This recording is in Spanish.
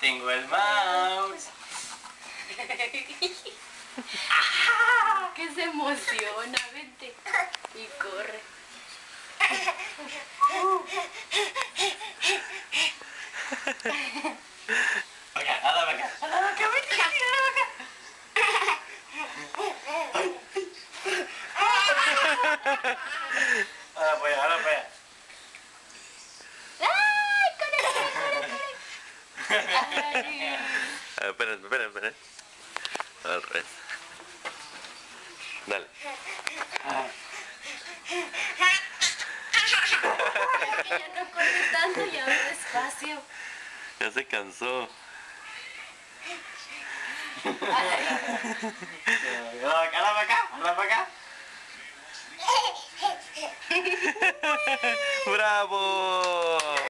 Tengo el mouse. Que se emociona, vente. Y corre. Acá, a la vaca, vente, a la vaca. Ahora para allá, ahora para allá. ¡Ay! ¡Corre! ¡Ay! Espera. Al revés. Dale. Es que ya no corre tanto, ya va despacio. Ya se cansó. A la vaca, a la vaca. ¡Bravo!